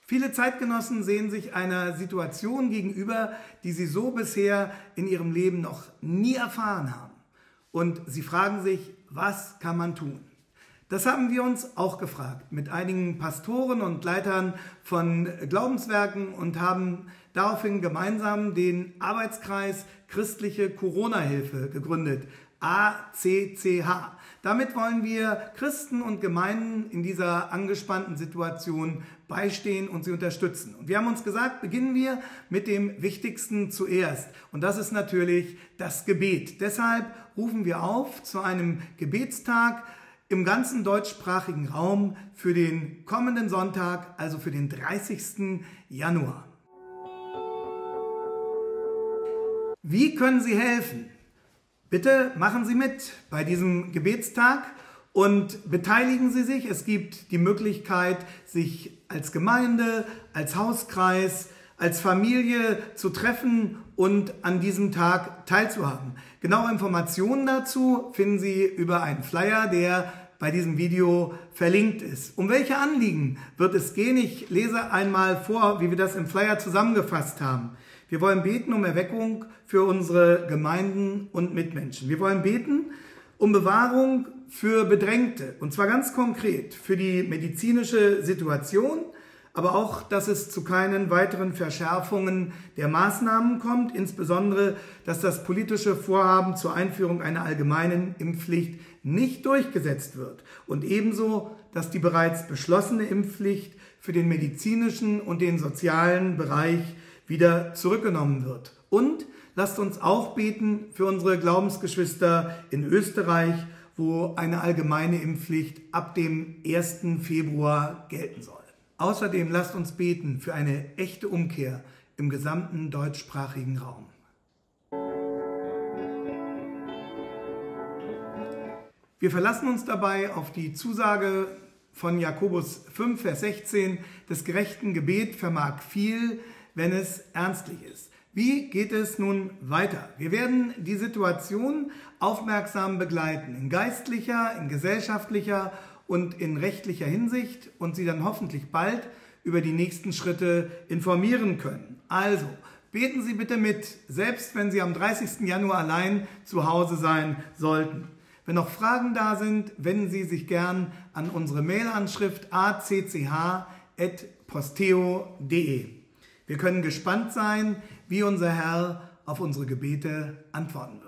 Viele Zeitgenossen sehen sich einer Situation gegenüber, die sie so bisher in ihrem Leben noch nie erfahren haben. Und sie fragen sich, was kann man tun? Das haben wir uns auch gefragt mit einigen Pastoren und Leitern von Glaubenswerken und haben daraufhin gemeinsam den Arbeitskreis Christliche Corona-Hilfe gegründet, ACCH. Damit wollen wir Christen und Gemeinden in dieser angespannten Situation beistehen und sie unterstützen. Und wir haben uns gesagt, beginnen wir mit dem Wichtigsten zuerst. Und das ist natürlich das Gebet. Deshalb rufen wir auf zu einem Gebetstag im ganzen deutschsprachigen Raum für den kommenden Sonntag, also für den 30. Januar. Wie können Sie helfen? Bitte machen Sie mit bei diesem Gebetstag und beteiligen Sie sich. Es gibt die Möglichkeit, sich als Gemeinde, als Hauskreis, als Familie zu treffen und an diesem Tag teilzuhaben. Genaue Informationen dazu finden Sie über einen Flyer, der bei diesem Video verlinkt ist. Um welche Anliegen wird es gehen? Ich lese einmal vor, wie wir das im Flyer zusammengefasst haben. Wir wollen beten um Erweckung für unsere Gemeinden und Mitmenschen. Wir wollen beten um Bewahrung für Bedrängte, und zwar ganz konkret für die medizinische Situation, aber auch, dass es zu keinen weiteren Verschärfungen der Maßnahmen kommt, insbesondere, dass das politische Vorhaben zur Einführung einer allgemeinen Impfpflicht nicht durchgesetzt wird und ebenso, dass die bereits beschlossene Impfpflicht für den medizinischen und den sozialen Bereich wieder zurückgenommen wird. Und lasst uns auch beten für unsere Glaubensgeschwister in Österreich, wo eine allgemeine Impfpflicht ab dem 1. Februar gelten soll. Außerdem lasst uns beten für eine echte Umkehr im gesamten deutschsprachigen Raum. Wir verlassen uns dabei auf die Zusage von Jakobus 5, Vers 16, des gerechten Gebet vermag viel, wenn es ernstlich ist. Wie geht es nun weiter? Wir werden die Situation aufmerksam begleiten, in geistlicher, in gesellschaftlicher und in rechtlicher Hinsicht und Sie dann hoffentlich bald über die nächsten Schritte informieren können. Also, beten Sie bitte mit, selbst wenn Sie am 30. Januar allein zu Hause sein sollten. Wenn noch Fragen da sind, wenden Sie sich gern an unsere Mailanschrift acch@posteo.de. Wir können gespannt sein, wie unser Herr auf unsere Gebete antworten wird.